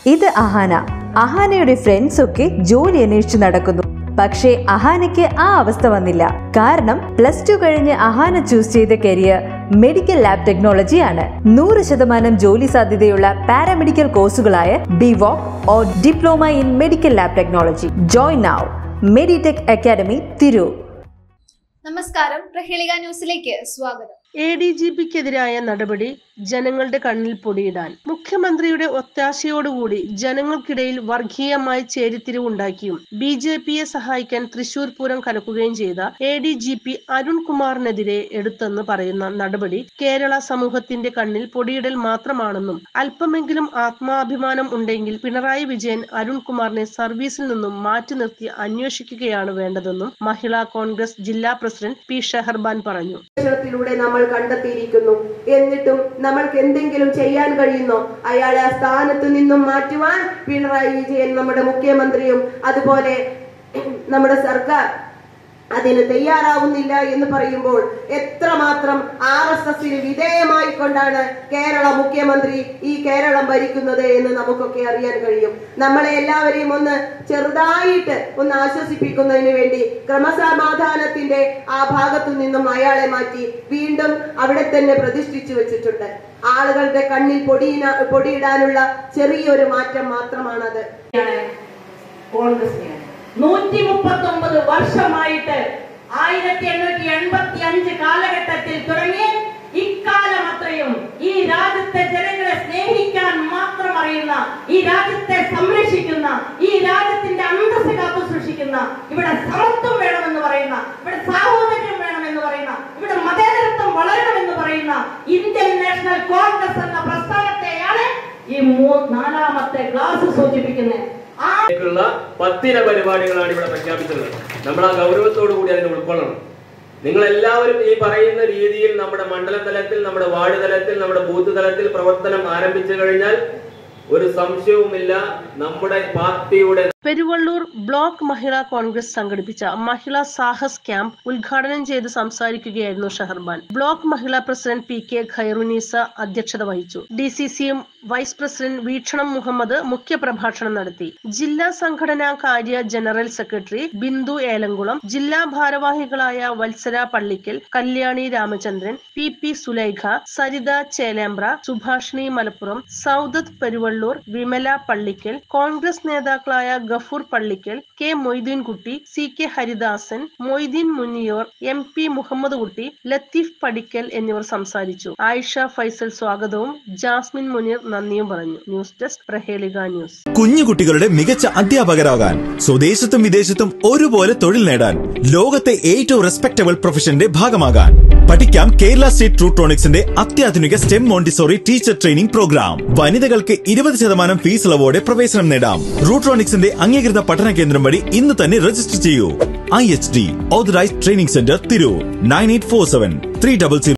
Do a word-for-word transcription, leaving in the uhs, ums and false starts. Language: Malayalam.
ഇത് അഹാന. അഹാനയുടെ ഫ്രണ്ട്സ് ഒക്കെ ജോലി അന്വേഷിച്ചു നടക്കുന്നു. പക്ഷേ അഹാനയ്ക്ക് ആ അവസ്ഥ വന്നില്ല. കാരണം പ്ലസ് ടു കഴിഞ്ഞ് അഹാന ചൂസ് ചെയ്ത കരിയർ മെഡിക്കൽ ലാബ് ടെക്നോളജി ആണ്. നൂറ് ശതമാനം ജോലി സാധ്യതയുള്ള പാരാമെഡിക്കൽ കോഴ്സുകളായ BVoc or diploma in medical lab technology. Join now Meditech academy Tirur. നമസ്കാരം, പ്രഹേളിക ന്യൂസിലേക്ക് സ്വാഗതം. എ ഡി ജി പിക്കെതിരായ നടപടി ജനങ്ങളുടെ കണ്ണിൽ പൊടിയിടാൻ മുഖ്യമന്ത്രിയുടെ ഒത്താശയോടുകൂടി ജനങ്ങൾക്കിടയിൽ വർഗീയമായി ചേരിതിരിവുണ്ടാക്കിയും ബി ജെ പിയെ സഹായിക്കാൻ തൃശൂർ പൂരം കലക്കുകയും ചെയ്ത എ ഡി ജി പി അരുൺകുമാറിനെതിരെ എടുത്തെന്ന് പറയുന്ന നടപടി കേരള സമൂഹത്തിന്റെ കണ്ണിൽ പൊടിയിടൽ മാത്രമാണെന്നും അല്പമെങ്കിലും ആത്മാഭിമാനം ഉണ്ടെങ്കിൽ പിണറായി വിജയൻ അരുൺകുമാറിനെ സർവീസിൽ നിന്നും മാറ്റി നിർത്തി അന്വേഷിക്കുകയാണ് വേണ്ടതെന്നും മഹിളാ കോൺഗ്രസ് ജില്ലാ പ്രസിഡന്റ് പി ഷഹർബാൻ പറഞ്ഞു. നമ്മൾ കണ്ടെത്തിയിരിക്കുന്നു. എന്നിട്ടും നമ്മൾക്ക് എന്തെങ്കിലും ചെയ്യാൻ കഴിയുന്നോ? അയാളെ ആ സ്ഥാനത്ത് നിന്നും മാറ്റുവാൻ പിണറായി വിജയൻ നമ്മുടെ മുഖ്യമന്ത്രിയും അതുപോലെ നമ്മുടെ സർക്കാർ അതിന് തയ്യാറാവുന്നില്ല എന്ന് പറയുമ്പോൾ എത്രമാത്രം ആർ എസ് എസിന് വിധേയമായി കൊണ്ടാണ് കേരള മുഖ്യമന്ത്രി ഈ കേരളം ഭരിക്കുന്നത് എന്ന് നമുക്കൊക്കെ അറിയാൻ കഴിയും. നമ്മളെ എല്ലാവരെയും ഒന്ന് ചെറുതായിട്ട് ഒന്ന് ആശ്വസിപ്പിക്കുന്നതിന് വേണ്ടി ക്രമസമാധാനത്തിന്റെ ആ ഭാഗത്തു നിന്നും അയാളെ മാറ്റി വീണ്ടും അവിടെ തന്നെ പ്രതിഷ്ഠിച്ചു വെച്ചിട്ടുണ്ട്. ആളുകളുടെ കണ്ണിൽ പൊടിയിന പൊടിയിടാനുള്ള ചെറിയൊരു മാറ്റം മാത്രമാണത്. കോൺഗ്രസിനെയാണ് നൂറ്റി മുപ്പത്തി ഒമ്പത് വർഷമായിട്ട് ആയിരത്തി എണ്ണൂറ്റി എൺപത്തി അഞ്ച് കാലഘട്ടത്തിൽ തുടങ്ങി ഇക്കാലം അത്രയും ഈ രാജ്യത്തെ ജനങ്ങളെ സ്നേഹിക്കാൻ മാത്രം അറിയുന്ന, ഈ രാജ്യത്തെ സംരക്ഷിക്കുന്ന, ഈ രാജ്യത്തിന്റെ അന്തസ്സ് കാത്തു സൂക്ഷിക്കുന്ന, ഇവിടെ സമത്വം വേണമെന്ന് പറയുന്ന, ഇവിടെ സാഹോദര്യം വേണമെന്ന് പറയുന്ന, ഇവിടെ മതേതരത്വം വളരണമെന്ന് പറയുന്ന ഇന്ത്യൻ നാഷണൽ കോൺഗ്രസ് എന്ന പ്രസ്ഥാനത്തെയാണ് ഈ നാലാമത്തെ ക്ലാസ് സൂചിപ്പിക്കുന്നത്. പത്തിന പരിപാടികളാണ് ഇവിടെ പ്രഖ്യാപിച്ചിട്ടുള്ളത്. നമ്മൾ ആ ഗൗരവത്തോടു കൂടി അതിനെ ഉൾക്കൊള്ളണം. നിങ്ങൾ എല്ലാവരും ഈ പറയുന്ന രീതിയിൽ നമ്മുടെ മണ്ഡല തലത്തിൽ, നമ്മുടെ വാർഡ് തലത്തിൽ, നമ്മുടെ ബൂത്ത് തലത്തിൽ പ്രവർത്തനം ആരംഭിച്ചു കഴിഞ്ഞാൽ ഒരു സംശയവുമില്ല, നമ്മുടെ പാർട്ടിയുടെ. പെരുവള്ളൂർ ബ്ലോക്ക് മഹിളാ കോൺഗ്രസ് സംഘടിപ്പിച്ച മഹിളാ സാഹസ് ക്യാമ്പ് ഉദ്ഘാടനം ചെയ്ത് സംസാരിക്കുകയായിരുന്നു ഷഹർബാൻ. ബ്ലോക്ക് മഹിളാ പ്രസിഡന്റ് പി കെ ഖൈറുനീസ അധ്യക്ഷത വഹിച്ചു. D C C vice president Veekshanam Muhammad മുഖ്യപ്രഭാഷണം നടത്തി. ജില്ലാ സംഘടനാ കാര്യ ജനറൽ സെക്രട്ടറി ബിന്ദു ഏലംകുളം, ജില്ലാ ഭാരവാഹികളായ വത്സര പള്ളിക്കൽ, കല്യാണി രാമചന്ദ്രൻ, പി പി സുലൈഖ, സരിത ചേലേമ്പ്ര, സുഭാഷിണി മലപ്പുറം, സൗദത്ത് പെരുവള്ളൂർ, വിമല പള്ളിക്കൽ, കോൺഗ്രസ് നേതാക്കളായ Gafoor Pallikkal, K Moideenkutty, C K Haridasan, Moideen Munniyur, M P Muhammad Kutty, Latheef പടിക്കൽ എന്നിവർ സംസാരിച്ചു. ആയിഷ ഫൈസൽ സ്വാഗതവും ജാസ്മിൻ മുനീർ നന്ദിയും പറഞ്ഞു. News desk Prahelika news. കുഞ്ഞുകുട്ടികളുടെ മികച്ച അധ്യാപകരാകാൻ, സ്വദേശത്തും വിദേശത്തും ഒരുപോലെ തൊഴിൽ നേടാൻ, ലോകത്തെ ഏറ്റവും റെസ്പെക്ടബിൾ പ്രൊഫഷന്റെ ഭാഗമാകാൻ പഠിക്കാം കേരള സ്റ്റേറ്റ് റൂട്രോണിക്സിന്റെ അത്യാധുനിക STEM Montessori teacher training programme. വനിതകൾക്ക് ഇരുപത് ശതമാനം ഫീസ് ഇളവോടെ പ്രവേശനം നേടാം. റൂട്രോണിക്സിന്റെ അംഗീകൃത പഠന കേന്ദ്രം വഴി ഇന്ന് തന്നെ രജിസ്റ്റർ ചെയ്യൂ. I H D authorised training centre Tirur. Nine eight four seven three double zero